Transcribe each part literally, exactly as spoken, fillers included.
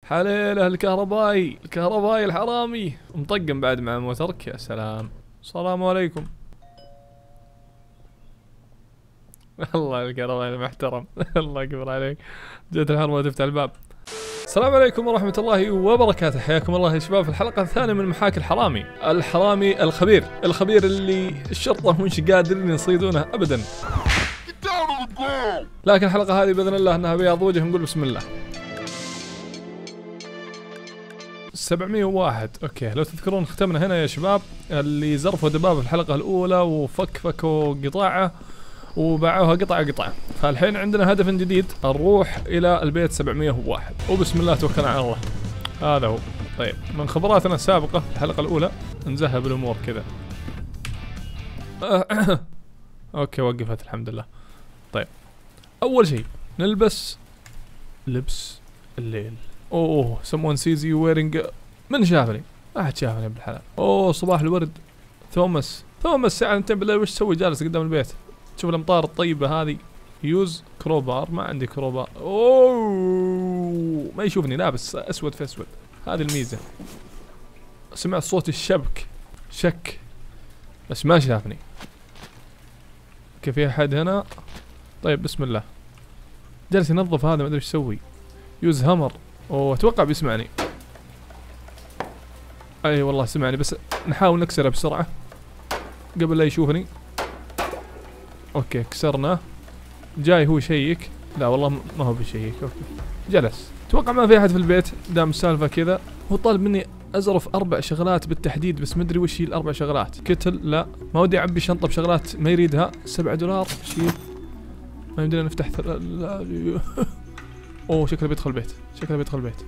حليله الكهربائي، الكهربائي الحرامي مطقم بعد مع موترك. يا سلام. السلام عليكم. الله الكهربائي المحترم. الله يكبر عليك. جت الحرمة تفتح الباب. السلام عليكم ورحمة الله وبركاته. حياكم الله يا شباب في الحلقة الثانية من محاكي الحرامي. الحرامي الخبير، الخبير اللي الشرطة مش قادرين يصيدونه أبدا. لكن الحلقة هذه بإذن الله أنها بياض وجه، نقول بسم الله. سبعمية وواحد. اوكي، لو تذكرون ختمنا هنا يا شباب اللي زرفوا دبابة في الحلقة الأولى وفكفكوا قطاعه وباعوها قطعة قطعة. فالحين عندنا هدف جديد، نروح إلى البيت سبعمية وواحد وبسم الله توكلنا على الله. هذا هو. طيب، من خبراتنا السابقة في الحلقة الأولى نزهب الأمور كذا. اوكي وقفت الحمد لله. طيب، أول شيء نلبس لبس الليل. اوه someone sees you wearing. من شافني؟ ما حد شافني بالحلال. اوه صباح الورد. توماس توماس الساعة اثنتين بالليل وش تسوي جالس قدام البيت؟ تشوف الامطار الطيبة هذه. يوز كروبار. ما عندي كروبار. اوه ما يشوفني، لابس اسود في اسود، هذه الميزة. سمعت صوت الشبك شك بس ما شافني. كيف في احد هنا؟ طيب بسم الله. جالس ينظف هذا، ما ادري ايش يسوي. يوز هامر. اوه اتوقع بيسمعني. اي والله سمعني، بس نحاول نكسره بسرعة قبل لا يشوفني. اوكي كسرناه. جاي هو يشيك. لا والله ما هو بيشيك. اوكي جلس. اتوقع ما في احد في البيت دام السالفة كذا. هو طالب مني ازرف اربع شغلات بالتحديد، بس مدري وش هي الاربع شغلات. كتل لا، ما ودي اعبي شنطة بشغلات ما يريدها. سبعة دولار شيل. ما يمدينا نفتح ثل... لا. اوه شكله بيدخل البيت، شكله بيدخل البيت.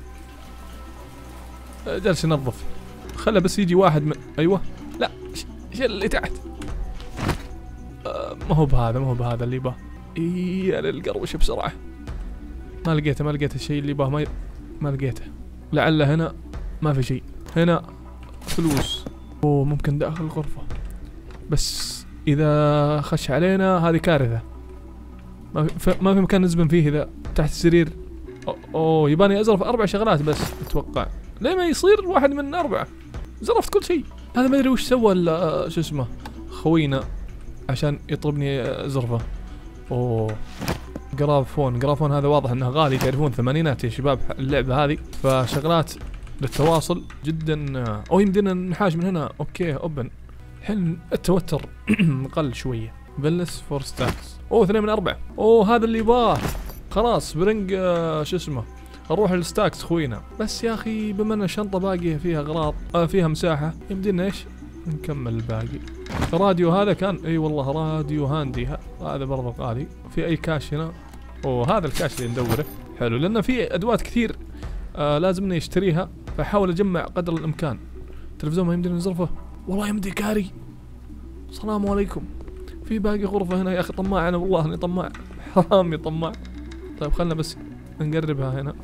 جالس ينظف. خله بس يجي واحد من... ايوه لا شيل اللي تحت. آه ما هو بهذا، ما هو بهذا اللي يباه. يا للقروش بسرعة. ما لقيته، ما لقيت الشيء اللي يباه. ما ي... ما لقيته. لعل هنا ما في شيء. هنا فلوس. اوه ممكن داخل الغرفة، بس اذا خش علينا هذه كارثة. ما في ما في مكان نزبن فيه. اذا تحت السرير. اوه يباني ازرف اربع شغلات بس اتوقع. ليه ما يصير واحد من اربعة؟ زرفت كل شيء. هذا ما ادري وش سوى الا شو اسمه خوينا عشان يطلبني ازرفه. اوه جرافون. جرافون هذا واضح انه غالي، تعرفون ثمانينات يا شباب اللعبة هذه، فشغلات للتواصل جدا. او يمدينا نحاش من هنا. اوكي اوبن. الحين التوتر قل شوية. بلس فور ستاكس. اوه اثنين من اربعة. اوه هذا اللي يباه. خلاص برنج آه شو اسمه نروح للستاكس خوينا. بس يا اخي بما ان الشنطة باقية فيها اغراض آه فيها مساحة، يمدينا ايش نكمل الباقي. الراديو هذا كان اي أيوة والله راديو هاندي، هذا برضه غالي. في اي كاش هنا؟ اوه هذا الكاش اللي ندوره. حلو، لان في ادوات كثير آه لازمني اشتريها، فاحاول اجمع قدر الامكان. تلفزيون ما يمدينا نزرفه. والله يمدي كاري. السلام عليكم. في باقي غرفة هنا يا اخي. طماع انا والله اني طماع، حرامي طماع. طيب خلنا بس نقربها هنا.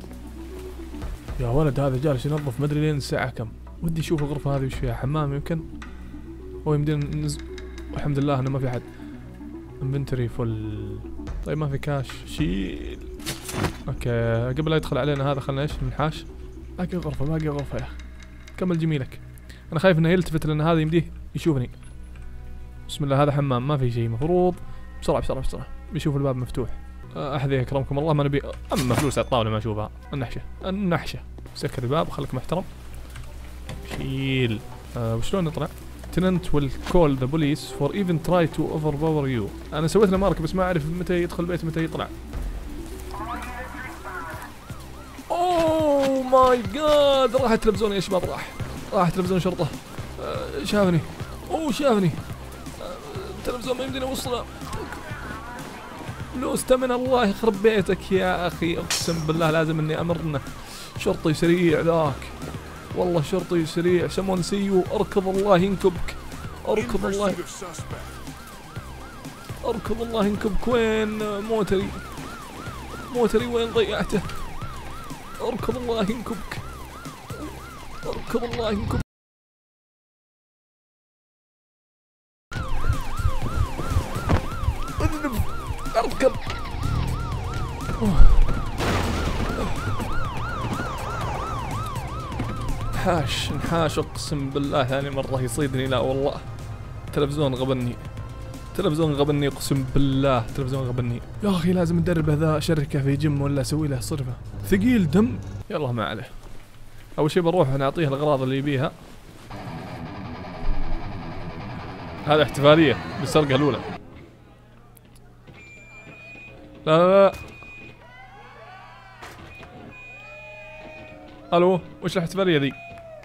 يا ولد هذا جالس ينظف، مدري لين الساعة كم. ودي اشوف الغرفة هذه وش فيها. حمام يمكن. هو يمدينا ننزل. الحمد لله انه ما في حد. انفنتوري فل. طيب ما في كاش. شيل. اوكي قبل لا يدخل علينا هذا خلنا ايش ننحاش. باقي غرفة، باقي غرفة يا اخي. كمل جميلك. انا خايف انه يلتفت لان هذا يمديه يشوفني. بسم الله. هذا حمام ما في شيء مفروض. بسرعة بسرعة بسرعة. بيشوف الباب مفتوح. أحذي أكرمكم الله ما نبي أما فلوس على الطاولة ما أشوفها. النحشة النحشة. سكر الباب خليك محترم. شيل. أه وشلون نطلع؟ Tenant will call the police for even try to overpower you. أنا سويت له مارك بس ما أعرف متى يدخل البيت متى يطلع. أوه ماي جاد. راح التلفزيون يا شباب. راح راح تلفزيون شرطة. أه شافني. أوه شافني. أه التلفزيون ما يمدينا وصله. لو استمن الله يخرب بيتك يا اخي. اقسم بالله لازم اني امرنا. شرطي سريع ذاك والله، شرطي سريع. سمون سيو. اركض الله ينكبك. اركض الله اركض الله ينكبك. وين موتري؟ موتري وين ضيعته؟ اركض الله ينكبك. اركض الله ينكبك. اركض. انحاش انحاش اقسم بالله ثاني مرة يصيدني. لا والله التلفزيون غبني، التلفزيون غبني اقسم بالله التلفزيون غبني. يا اخي لازم ندرب هذا شركة في جيم ولا اسوي له صرفة. ثقيل دم. يلا ما عليه. اول شي بنروح نعطيه الاغراض اللي يبيها. هذا احتفالية بالسرقة الاولى. لا لا لا. الو وش الاحتفالية ذي؟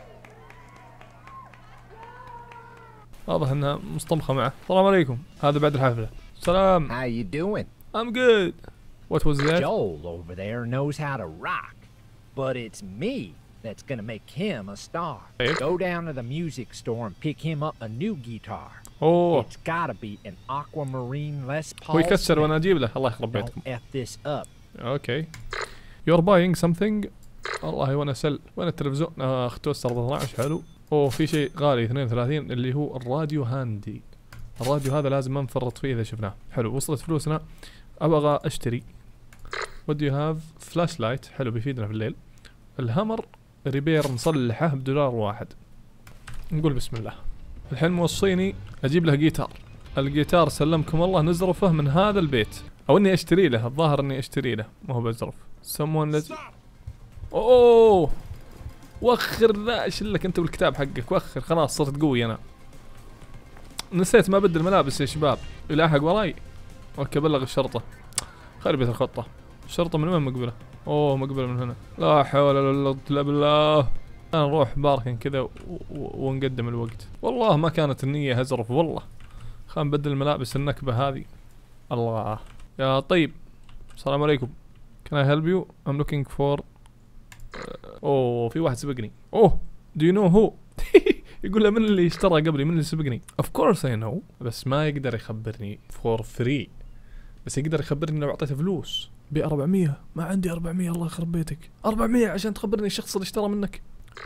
واضح انها مصطمخة معه. السلام عليكم. هذا بعد الحفلة. سلام. How you doing? I'm good. What was that? Joel over there knows how to rock, but it's me that's gonna make him a star. Hey. Go down to the music store and pick him up a new guitar. اوه It's gotta be an Aquamarine Les Paul. هو يكسر Smith. وانا اجيب له. الله يخرب بيتكم. Don't F this up. اوكي. You're buying something. والله وانا سل. وين التلفزيون؟ اخ توستر ب اثناعش حلو. اوه في شيء غالي اثنين وثلاثين اللي هو الراديو هاندي. الراديو هذا لازم ما نفرط فيه اذا شفناه. حلو وصلت فلوسنا. ابغى اشتري. What do you have؟ فلاش لايت حلو بيفيدنا في الليل. الهامر ريبير نصلحه بدولار واحد. نقول بسم الله. الحين موصيني اجيب له جيتار. الجيتار سلمكم الله نزرفه من هذا البيت او اني اشتري له. الظاهر اني اشتري له ما هو بزرف. someone let اوه وخر ذا اشلك انت والكتاب حقك. وخر خلاص صرت قوي انا. نسيت ما بدل ملابس يا شباب. يلاحق وراي. اوكي بلغ الشرطة. خربت الخطة. الشرطة من وين مقبلة؟ اوه مقبلة من هنا. لا حول ولا قوة الا بالله. انا نروح باركن كذا ونقدم الوقت. والله ما كانت النية هزرف والله. خلينا نبدل الملابس النكبة هذه. الله يا طيب. السلام عليكم. Can I help you? I'm looking for اوه في واحد سبقني. اوه do you know who؟ يقول له من اللي اشترى قبلي؟ من اللي سبقني؟ of course I know. بس ما يقدر يخبرني for free. بس يقدر يخبرني لو اعطيته فلوس. ب أربعمية. ما عندي أربعمية. الله يخرب بيتك. أربعمية عشان تخبرني الشخص اللي اشترى منك.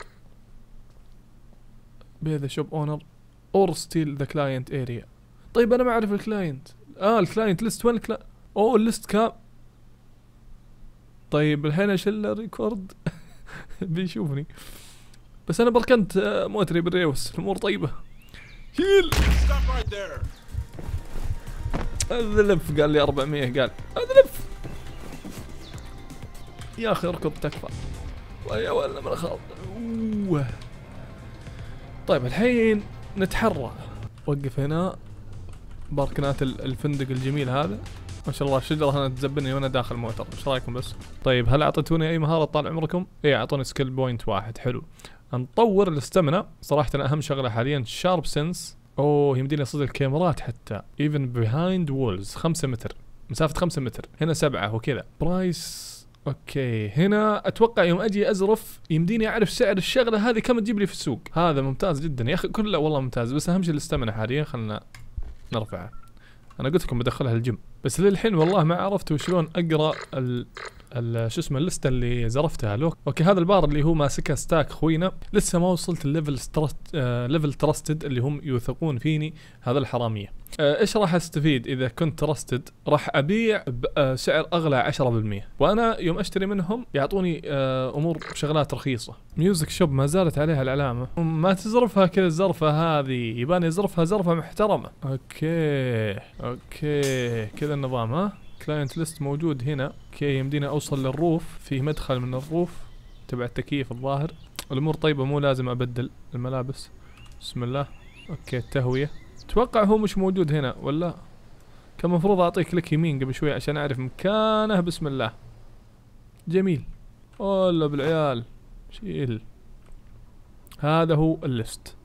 be the shop owner or steal the client area. طيب انا ما اعرف الكلاينت. اه الكلاينت ليست وين الكلا اوه الليست كام؟ طيب الحين اشيل ريكورد. بيشوفني. بس انا بركنت موتري بالريوس. الامور طيبة. شيل. اذلف قال لي أربعمية. قال اذلف يا اخي اركض تكفى. يا ولا من خاض. اوه طيب الحين نتحرى. وقف هنا. باركنات الفندق الجميل هذا. ما شاء الله الشجرة هنا تزبني وانا داخل موتر. ايش رايكم بس؟ طيب هل اعطيتوني اي مهارة طال عمركم؟ ايه اعطوني سكيل بوينت واحد. حلو. نطور الاستمنة. صراحة اهم شغلة حاليا شارب سنس. اوه يمديني اصيد الكاميرات حتى. even behind walls. خمسة متر. مسافة خمسة متر. هنا سبعة وكذا. برايس. اوكي هنا اتوقع يوم اجي ازرف يمديني اعرف سعر الشغلة هذه كم تجيب لي في السوق. هذا ممتاز جدا يا اخي. كله والله ممتاز. بس اهم شيء الاستمنة حاليا. خلنا نرفعها. انا قلت لكم بدخلها الجيم بس للحين والله ما عرفت وشلون اقرا ال ال شو اسمه اللسته اللي زرفتها له. اوكي هذا البار اللي هو ماسكها ستاك خوينا لسه ما وصلت الليفل سترست آه ليفل ترستد اللي هم يوثقون فيني. هذا الحراميه. آه ايش راح استفيد اذا كنت ترستد؟ راح ابيع بسعر اغلى عشرة بالمية وانا يوم اشتري منهم يعطوني آه امور شغلات رخيصه. ميوزك شوب ما زالت عليها العلامه. ما تزرفها كذا الزرفه هذه. يباني يزرفها زرفه محترمه. اوكي اوكي كذا النظام. ها كلاينت ليست موجود هنا. اوكي يمدينا اوصل للروف. في مدخل من الروف تبع التكييف الظاهر. الامور طيبه مو لازم ابدل الملابس. بسم الله. اوكي التهويه. اتوقع هو مش موجود هنا ولا كان مفروض اعطيه كليك يمين قبل شوي عشان اعرف مكانه. بسم الله. جميل. والله بالعيال. شيل. هذا هو الليست.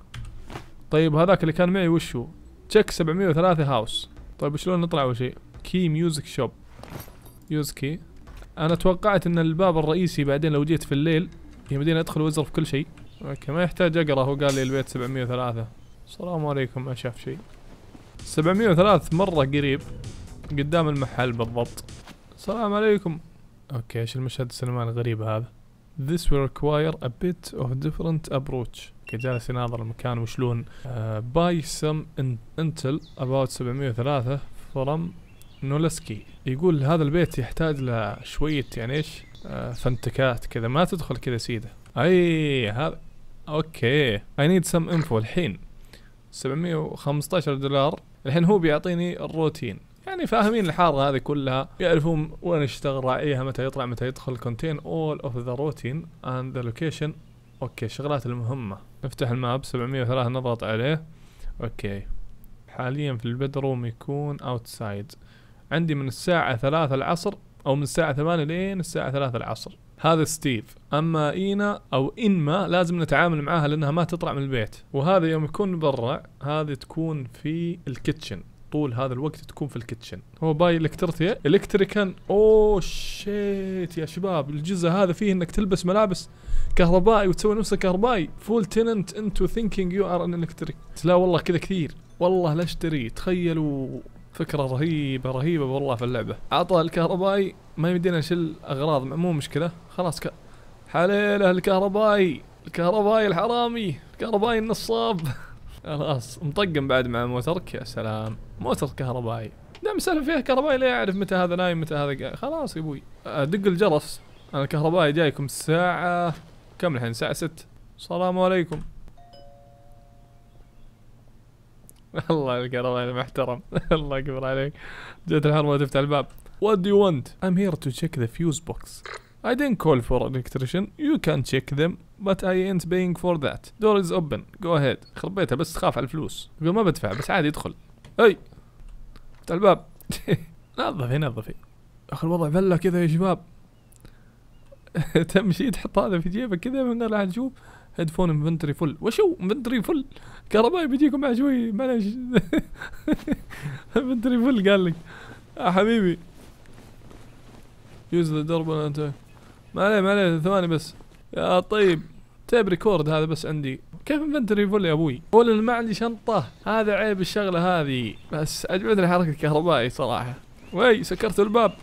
طيب هذاك اللي كان معي وش هو؟ تشيك سبعمية وثلاثة هاوس. طيب شلون نطلع اول شيء؟ كي ميوزك شوب. يوز كي. انا توقعت ان الباب الرئيسي بعدين لو جيت في الليل يمديني ادخل وازرف كل شيء. اوكي ما يحتاج اقرا. هو قال لي البيت سبعمية وثلاثة. السلام عليكم. ما شاف شيء. سبعمية وثلاثة مرة قريب قدام المحل بالضبط. السلام عليكم. اوكي ايش المشهد السينمائي الغريب هذا؟ This will require a bit of different approach. اوكي جالس يناظر المكان وشلون uh, buy some intel about سبعمية وثلاثة from نولسكي. يقول هذا البيت يحتاج له شوية يعني ايش آه فنتكات كذا ما تدخل كذا سيده. اي هذا اوكي. I need some info الحين. سبعمية وخمسة عشر دولار الحين هو بيعطيني الروتين. يعني فاهمين الحارة هذه كلها، يعرفون وين يشتغل راعيها، متى يطلع متى يدخل. contain all of the routine and the location. اوكي الشغلات المهمة. نفتح الماب سبعمية وثلاثة نضغط عليه. اوكي حاليا في البدروم يكون outside. عندي من الساعة ثلاثة العصر او من الساعة ثمانية لين الساعة ثلاثة العصر. هذا ستيف. اما اينا او انما لازم نتعامل معاها لانها ما تطلع من البيت. وهذا يوم يكون برا هذه تكون في الكيتشن، طول هذا الوقت تكون في الكيتشن. هو باي الكتريكيا الكتريكان. اوه شيت يا شباب، الجزء هذا فيه انك تلبس ملابس كهربائي وتسوي نفسك كهربائي. فول تننت انتو ثينكينج يو ار ان الكتريك. لا والله كذا كثير والله لا اشتري. تخيلوا فكرة رهيبة رهيبة والله في اللعبة. عطى الكهربائي ما يمدينا نشيل اغراض، مو مشكلة خلاص. ك... حليله الكهربائي، الكهربائي الحرامي، الكهربائي النصاب. خلاص مطقم بعد مع موترك. يا سلام موتر كهربائي. دام سالفة فيها كهربائي لا يعرف متى هذا نايم متى هذا قاعد. خلاص يا ابوي دق الجرس. انا الكهربائي جايكم الساعة كم الحين؟ الساعة ستة. السلام عليكم. الله الكهربائي المحترم. الله يكبر عليك. جت الحرمة تفتح الباب. What do you want? I'm here to check the fuse box. I didn't call for an electrician. You can check them, but I ain't paying for that. Door is open. Go ahead. خرب بيتها بس تخاف على الفلوس. يقول ما بدفع بس عادي يدخل. اي افتح الباب. نظفي نظفي. اخي الوضع فله كذا يا شباب. تمشي تحط هذا في جيبك كذا من غير لا تشوف. هيدفون انفنتري فل. وشو انفنتري فل؟ كهربائي بيجيكم مع شوي معلش. انفنتري فل قال لك يا حبيبي. يوز ذا دور. انت ما عليه ما عليه ثواني بس يا طيب. تيب ريكورد هذا بس عندي. كيف انفنتري فل يا ابوي؟ اولا ما عندي شنطة، هذا عيب الشغلة هذه. بس عجبتني حركة الكهربائي صراحة. وي سكرت الباب.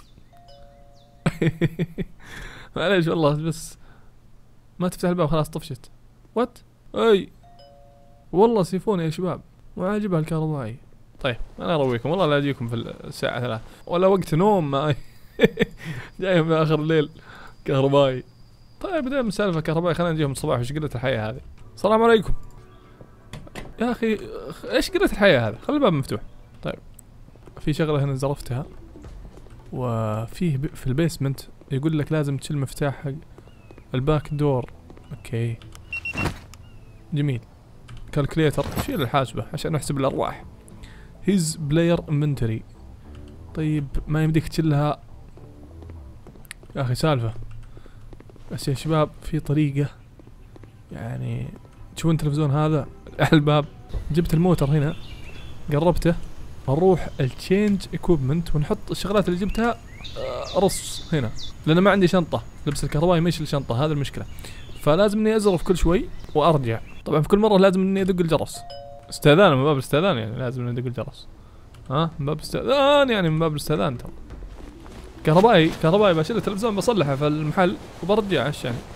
معليش والله بس ما تفتح الباب خلاص طفشت. وات؟ اي والله سيفون يا شباب ما عاجبها الكهربائي. طيب انا ارويكم والله لا اجيكم في الساعة ثلاثة ولا وقت نوم. ما جاي في اخر الليل كهربائي. طيب دام سالفة كهربائي خلينا نجيهم الصباح. وش قلة الحياة هذه؟ السلام عليكم يا اخي. ايش قلة الحياة هذا؟ خلي الباب مفتوح. طيب في شغلة هنا زرفتها. وفيه في البيسمنت يقول لك لازم تشيل مفتاح حق الباك دور. اوكي جميل. كالكليتر شيل الحاسبة عشان نحسب الارواح. هيز بلاير انفنتوري. طيب ما يمديك تشيلها يا اخي سالفة. بس يا شباب في طريقة يعني. تشوفون التلفزيون هذا على الباب. جبت الموتر هنا قربته. نروح التشينج اكوبمنت ونحط الشغلات اللي جبتها رص هنا. لان ما عندي شنطة. لبس الكهربائي ما يشيل شنطة. هذا المشكلة. فلازم اني ازرف كل شوي وارجع. طبعا في كل مرة لازم اني ادق الجرس. استاذان من باب الاستاذان يعني. لازم اني ادق الجرس. ها من باب الاستاذان يعني من باب الاستاذان. ترى كهربائي كهربائي بشيل التلفزيون بصلحه في المحل وبرجع ايش يعني.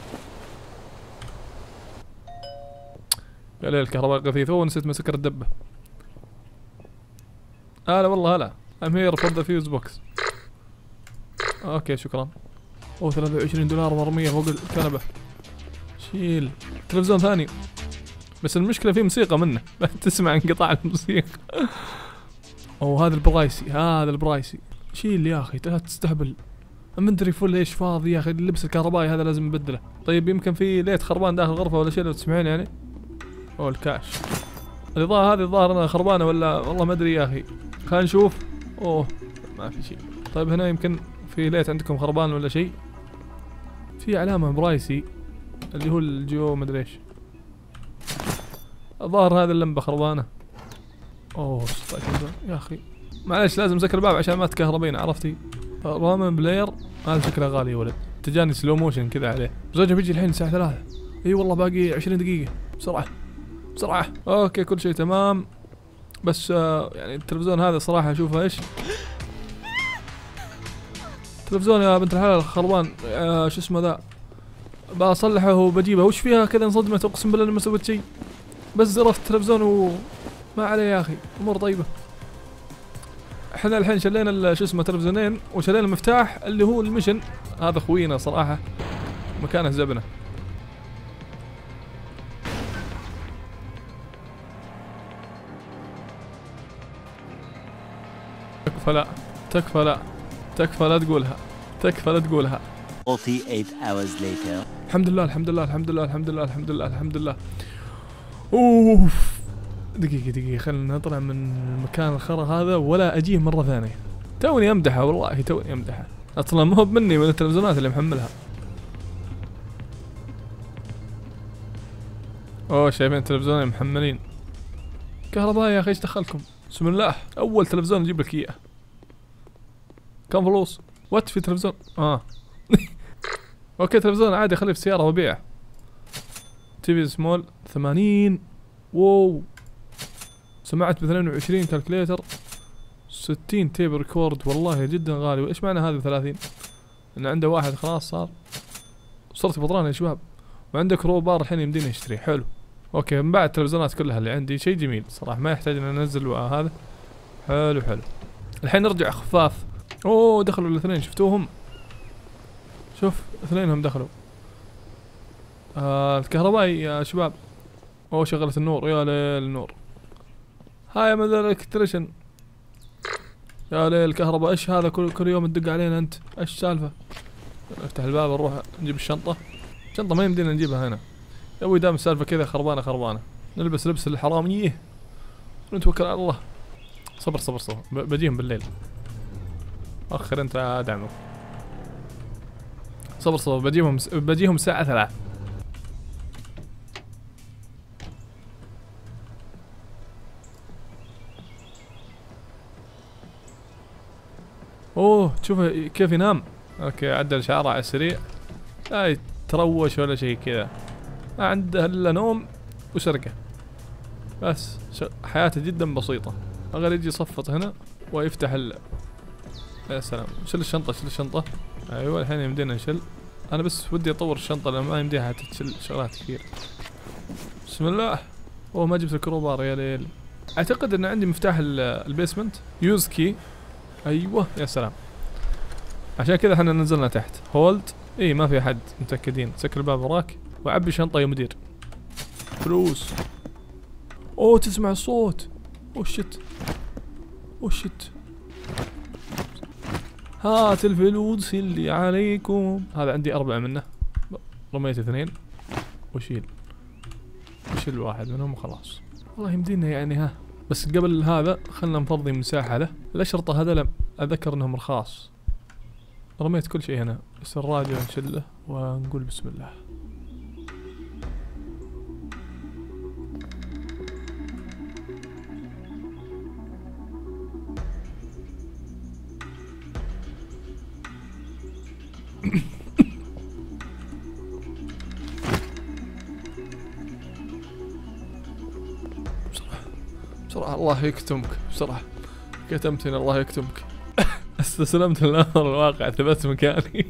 يا ليل الكهرباء غثيث. اوه نسيت مسكر الدبة. هلا والله هلا. I'm here for the fuse box. اوكي شكرا. اوه ثلاثة وعشرين دولار مرمية فوق الكنبة. شيل تلفزيون ثاني. بس المشكلة فيه موسيقى منه. تسمع انقطاع الموسيقى. اوه هذا البرايسي. هذا البرايسي. شيل يا اخي لا تستهبل. انفنتري فل ايش فاضي يا اخي. اللبس الكهربائي هذا لازم نبدله. طيب يمكن في ليت خربان داخل الغرفة ولا شيء لو تسمعين يعني. اوه الكاش. الإضاءة هذه الظاهر انها خربانة ولا والله ما ادري يا اخي. خلينا نشوف. اوه ما في شيء. طيب هنا يمكن في ليت عندكم خربان ولا شيء. في علامة برايسي اللي هو الجيو ما ادري ايش. الظاهر هذه اللمبة خربانة. اوه يا اخي معلش لازم اسكر الباب عشان ما تكهربين عرفتي. رامن بلاير هذا شكله غالي يا ولد. تجاني سلو موشن كذا عليه. زوجها بيجي الحين الساعة ثلاثة. اي والله باقي عشرين دقيقة. بسرعة بسرعة. اوكي كل شيء تمام. بس آه يعني التلفزيون هذا صراحة اشوفه ايش. التلفزيون يا بنت الحلال خربان. آه شو اسمه ذا. بصلحه وبجيبه. وش فيها كذا انصدمت اقسم بالله اني ما سويت شيء. بس زرفت التلفزيون وما عليه يا اخي. امور طيبة. احنا الحين شلينا شو اسمه تلفزيونين وشلينا المفتاح اللي هو المشن هذا اخوينا صراحة مكانه زبنة. تكفى لا تكفى لا تكفى لا تقولها تكفى لا تقولها. forty-eight hours later. الحمد لله الحمد لله الحمد لله الحمد لله الحمد لله الحمد لله. اوف دقيقة دقيقة خلينا نطلع من المكان الخرا هذا ولا اجيه مرة ثانية. توني امدحه والله توني امدحه. اصلا ما هو مني من التلفزيونات اللي محملها. اوه شايفين التلفزيون محملين. كهرباء يا اخي ايش دخلكم؟ بسم الله اول تلفزيون نجيب لك اياه. كم فلوس؟ وات في تلفزيون؟ اه اوكي تلفزيون عادي خليه في السيارة وبيعه. تي في سمول ثمانين. واو سماعة ب اثنين وعشرين كالكليتر. ستين تيب ريكورد والله جدا غالي. وايش معنى هذا ثلاثين؟ ان عنده واحد خلاص صار صرت بطران يا شباب. وعندك رو بار الحين يمدينا نشتري. حلو اوكي من بعد التلفزيونات كلها اللي عندي شيء جميل صراحة ما يحتاج ان انزل هذا. حلو حلو. الحين نرجع خفاف. اوه دخلوا الاثنين شفتوهم؟ شوف اثنينهم دخلوا. آه الكهربائي يا شباب. اوه شغلت النور يا ليل النور. هاي من الالكتريشن يا ليل الكهرباء. ايش هذا كل كل يوم تدق علينا انت؟ ايش السالفة؟ نفتح الباب نروح نجيب الشنطة. الشنطة ما يمدينا نجيبها هنا يا ابوي دام السالفة كذا خربانة خربانة. نلبس لبس الحرامية ونتوكل على الله. صبر صبر صبر بجيهم بالليل. اخر انت ادعمك. صبر صبر بجيهم بجيهم الساعة ثلاث. اوه شوف كيف ينام. اوكي عدل شعره على السريع. لا يتروش ولا شيء كذا. ما عنده الا نوم وسرقة بس. حياته جدا بسيطة. غير يجي يصفط هنا ويفتح ال يا سلام. شيل الشنطة شيل الشنطة. ايوه الحين يمدينا نشيل. انا بس ودي اطور الشنطة لان ما يمديها تشيل شغلات كثير. بسم الله. اوه ما جبت الكروبار يا ليل. اعتقد ان عندي مفتاح البيسمنت يوز كي. ايوه يا سلام. عشان كذا احنا نزلنا تحت. هولد. اي ما في احد متأكدين. سكر الباب وراك وعبي شنطة يا مدير. فلوس. اوه تسمع الصوت. اوه شت اوه شت. هات الفلوس اللي عليكم. هذا عندي أربعة منه. رميت اثنين وشيل وشيل واحد منهم وخلاص. والله يمدينا يعني ها. بس قبل هذا خلنا نفضي مساحة له. الأشرطة هذا لم أذكر أنهم رخاص. رميت كل شيء هنا بس الراديو نشله ونقول بسم الله. بسرعة بسرعة الله يكتمك بسرعة. كتمتني الله يكتمك. استسلمت للأمر الواقع ثبت مكاني.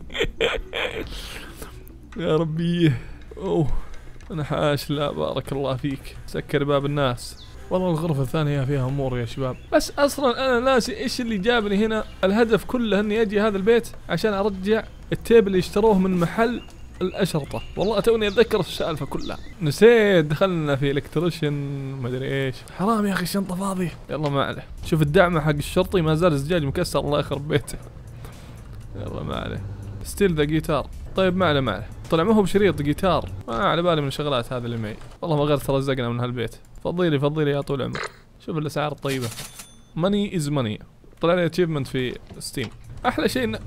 يا ربي. اوه انا حاش. لا بارك الله فيك. سكر باب الناس. والله الغرفة الثانية فيها امور يا شباب. بس اصلا انا ناسي ايش اللي جابني هنا. الهدف كله اني اجي هذا البيت عشان ارجع التيب اللي اشتروه من محل الأشرطة. والله توني اتذكر السالفة كلها. نسيت دخلنا في الكتريشن ما ادري ايش. حرام يا اخي الشنطة فاضية. يلا ما عليه. شوف الدعم حق الشرطي ما زال زجاج مكسر الله يخرب بيته. يلا ما عليه. ستيل ذا جيتار. طيب ما عليه ما عليه. طلع ما هو بشريط جيتار. ما على بالي من الشغلات هذا اللي معي. والله ما غير ترزقنا من هالبيت. فضيلي فضيلي يا طول العمر. شوف الاسعار الطيبة. ماني از ماني. طلع لي اتشيفمنت في ستيم. احلى شيء إن...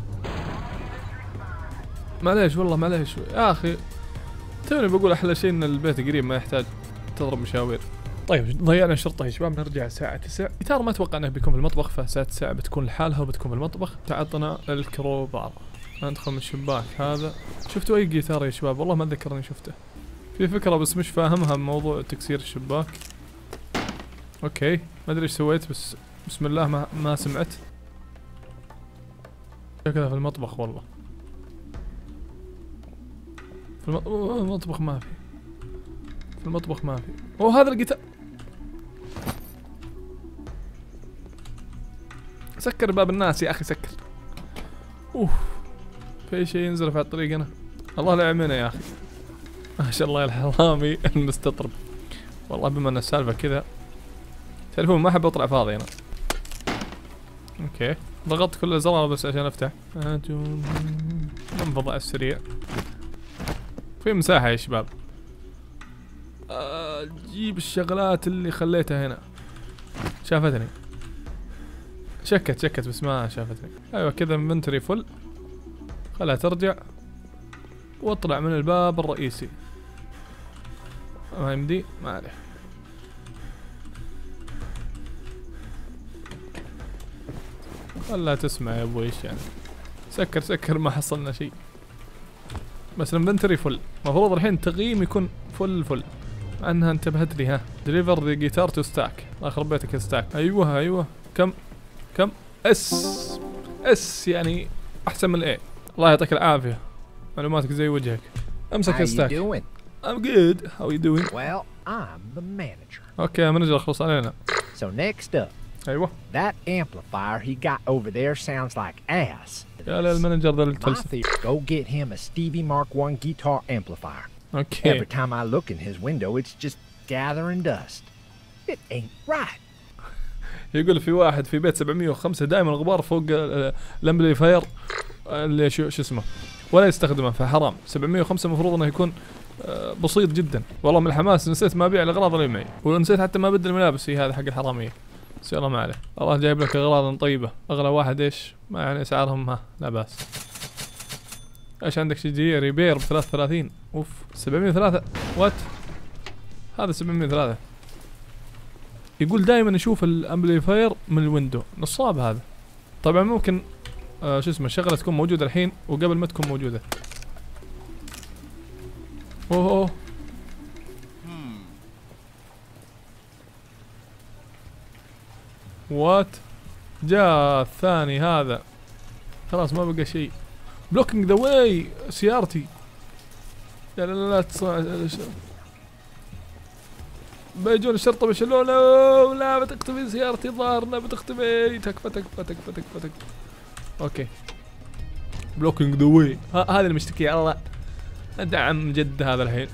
معليش والله معليش يا اخي. توني بقول احلى شيء ان البيت قريب ما يحتاج تضرب مشاوير. طيب ضيعنا الشرطة يا شباب. نرجع الساعة تسعة. جيتار ما اتوقع انه بيكون في المطبخ فساعة تسعة بتكون لحالها وبتكون في المطبخ. تعطنا الكروبار. ندخل من الشباك هذا. شفتوا اي جيتار يا شباب؟ والله ما اتذكر اني شفته. في فكرة بس مش فاهمها بموضوع تكسير الشباك. اوكي ما ادري ايش سويت بس بسم الله ما ما سمعت. كذا في المطبخ والله. في المطبخ ما في. في المطبخ ما في. اوه هذا الجيتار. سكر باب الناس يا اخي سكر. اوه في شيء ينزل في الطريق هنا. الله لا يعمينا يا اخي. ما شاء الله يا الحرامي المستطرب. والله بما ان السالفه كذا تعرفون ما احب اطلع فاضي انا. اوكي ضغطت كل الزرار بس عشان افتح. ننفض على السريع. في مساحه يا شباب. اجيب الشغلات اللي خليتها هنا. شافتني. شكت شكت بس ما شافتني. ايوه كذا انفنتوري فل. خلها ترجع واطلع من الباب الرئيسي. ما يمدي ما عليه. خلها تسمع يا ابوي ايش يعني. سكر سكر ما حصلنا شيء. بس الانفنتوري فل. المفروض الحين التقييم يكون فل فل. مع انها انتبهت لي ها. ديليفر ذا جيتار تو ستاك. الله يخرب بيتك ستاك. ايوه ايوه كم كم اس اس يعني احسن من الاي. الله يعطيك العافيه. معلوماتك زي وجهك. امسك الستاك. I'm good. How are you doing? Well, I'm the manager. اوكي يا مانجر اخلص علينا. So next up. ايوه. That amplifier he got over there sounds like ass. يا للمانجر ذا My الفلسفة. theory, go get him a Stevie Mark one guitar amplifier. اوكي. Every time I look in his window, it's just gathering dust. It ain't right. يقول في واحد في بيت سبعمية وخمسة دائما الغبار فوق الامبليفاير اللي شو شو اسمه ولا يستخدمه فحرام. سبعمية وخمسة المفروض انه يكون بسيط جدا. والله من الحماس نسيت ما ابيع الاغراض اللي معي ونسيت حتى ما بدل الملابس. هي هذا حق الحراميه. بس يلا ما عليه. الله جايب لك اغراض طيبه. اغلى واحد ايش ما يعني اسعارهم ها لا باس. ايش عندك شيء ريبير ب ثلاثة وثلاثين. اوف سبعمية وثلاثة وات. هذا سبعمية وثلاثة. يقول دائما يشوف الامبليفاير من الويندو. نصاب هذا. طبعا ممكن آه شو اسمه الشغله تكون موجوده الحين وقبل ما تكون موجوده. اوه اوه وات. جاء الثاني هذا خلاص ما بقى شيء. بلوكينج ذا واي سيارتي. لا لا لا تصنع بيجون الشرطة بيشلونه. لا بتختفي سيارتي الظاهر. لا بتختفي. تكفى تكفى تكفى تكفى تكفى. اوكي بلوكينج ذا واي. هذا المشتكي على الله. ادعم جد هذا الحين.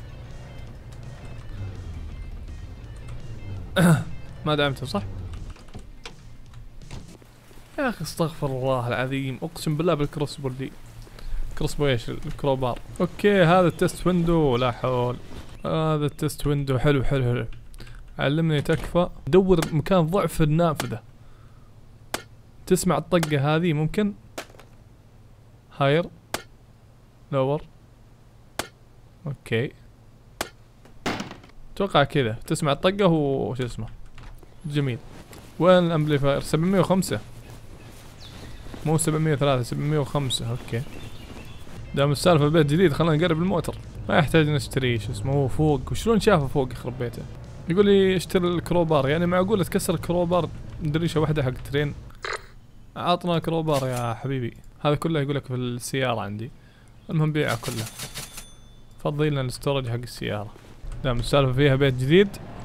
ما دعمته صح؟ يا اخي استغفر الله العظيم. اقسم بالله بالكروسبو دي. كروسبو ايش الكروبار. اوكي هذا التست ويندو. لا حول. هذا التست ويندو حلو حلو حلو. علمني تكفى. دور مكان ضعف النافذة. تسمع الطقة هذه ممكن. هاير لور. اوكي اتوقع كذا تسمع الطقة وش اسمه. جميل. وين الامبليفاير؟ سبعمية وخمسة مو سبعمية وثلاثة. سبعمية وخمسة. اوكي دام السالفة بيت جديد خلينا نقرب الموتر. ما يحتاج نشتري شو اسمه. هو فوق. وشلون شافه فوق يخرب بيته. يقول لي اشتري الكروبار. يعني معقول تكسر الكروبار دريشة واحدة حق ترين. عطنا كروبار يا حبيبي. هذا كله يقول لك في السيارة عندي. المهم بيعه كله. فضي لنا الاستورج حق السيارة. دام السالفة فيها بيت جديد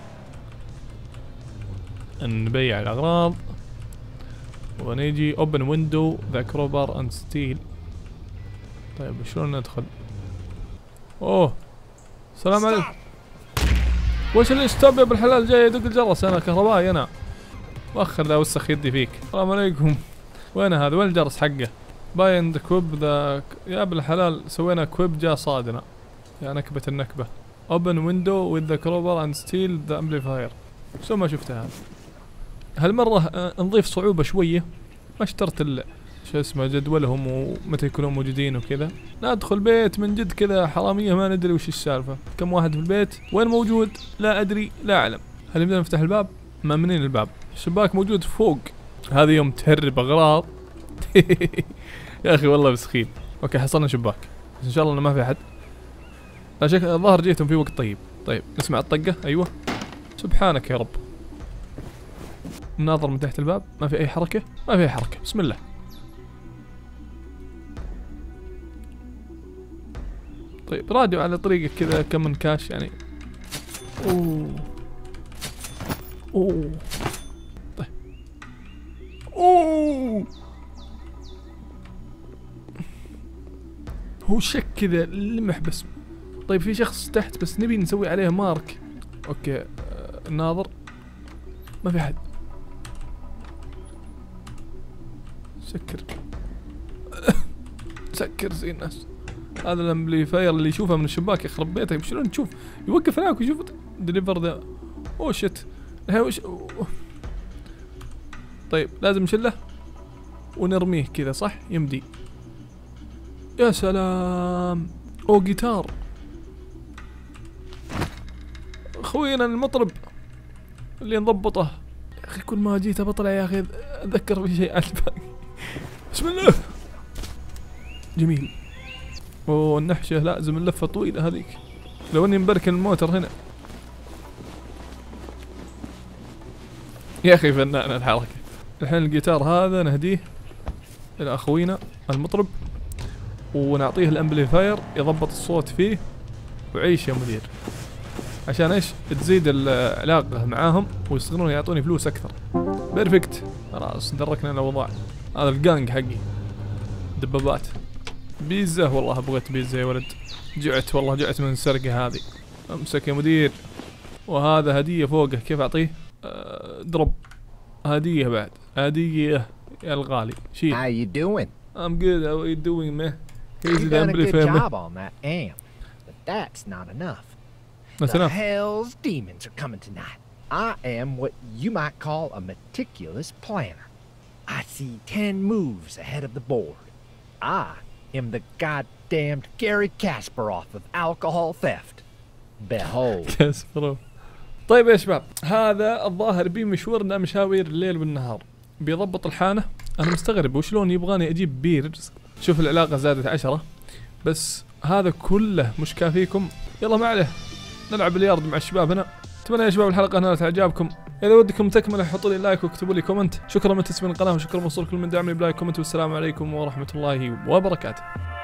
نبيع الأغراض ونيجي open window the crowbar and steel. طيب شلون ندخل؟ اوه السلام عليكم. وش اللي ستوب يا ابو الحلال؟ جاي يدق الجرس. انا كهربائي انا. وخر لا وسخ يدي فيك. السلام عليكم. وين هذا؟ وين الجرس حقه؟ بايند كويب ذا يا ابو الحلال. سوينا كويب جاء صادنا. يا نكبة النكبة. open window with the crowbar and steal the amplifier. شو ما شفتها هذا. هالمرة نضيف صعوبة شوية. ما اشترت ال شو اسمه جدولهم ومتى يكونون موجودين وكذا. ندخل بيت من جد كذا حرامية ما ندري وش السالفة. كم واحد في البيت؟ وين موجود؟ لا ادري لا اعلم. هل يمدينا نفتح الباب؟ مأمنين الباب. الشباك موجود فوق. هذه يوم تهرب اغراض. يا اخي والله مسخين. اوكي حصلنا شباك. بس ان شاء الله انه ما في احد. لا شك الظاهر جيتهم في وقت طيب. طيب نسمع الطقة. ايوه سبحانك يا رب. ناظر من تحت الباب. ما في اي حركة. ما في اي حركة. بسم الله. طيب راديو على طريقة كذا كم من كاش يعني. اوه اوه طيب اوه هو شك كذا لمح بس. طيب في شخص تحت بس نبي نسوي عليه مارك. اوكي آه الناظر ما في حد. سكر سكر زي الناس. هذا الامبليفاير اللي يشوفه من الشباك يخرب بيته. شلون تشوف يوقف هناك ويشوف ديليفر ذا. اوه شت الحين وش. طيب لازم نشله ونرميه كذا صح يمدي. يا سلام. اوه جيتار خوينا المطرب اللي نضبطه. يا اخي كل ما جيت بطلع يا اخي اتذكر في شيء على الباقي. بسم الله. جميل. اوه النحشة لازم اللفة طويلة هذيك. لو اني مبركن الموتر هنا. يا اخي فنان الحركة. الحين الجيتار هذا نهديه الى اخوينا المطرب ونعطيه الامبليفاير يضبط الصوت فيه. وعيش يا مدير. عشان ايش؟ تزيد العلاقة معاهم ويصيرون يعطوني فلوس اكثر. بيرفكت. خلاص دركنا الاوضاع. هذا الجانج حقي. دبابات. بيتزا والله بغيت بيتزا يا ولد. جعت والله جعت من السرقة هذه. امسك يا مدير. وهذا هدية فوقه كيف اعطيه؟ أه درب. هدية بعد. هدية يا الغالي. شيل. How you doing? I'm good. How are you doing man? Here's You the done a good amplifier. job on that amp, but that's not enough. That's The enough. hell's demons are coming tonight. I am what you might call a meticulous planner. I see ten moves ahead of the board. I am the goddamned Gary Kasparov of alcohol theft. Behold. كاسبروف. طيب يا شباب هذا الظاهر بي مشورنا مشاوير الليل والنهار. بيضبط الحانة. انا مستغرب وشلون يبغاني اجيب بيرز. شوف العلاقة زادت عشرة. بس هذا كله مش كافيكم. يلا ما عليه نلعب بلياردو مع الشباب هنا. اتمنى يا شباب الحلقة نالت اعجابكم. اذا ودكم تكمل حطوا لي لايك واكتبوا لي كومنت. شكرا من تسمين القناة وشكرا موصول كل من دعمني بلايك كومنت. والسلام عليكم ورحمة الله وبركاته.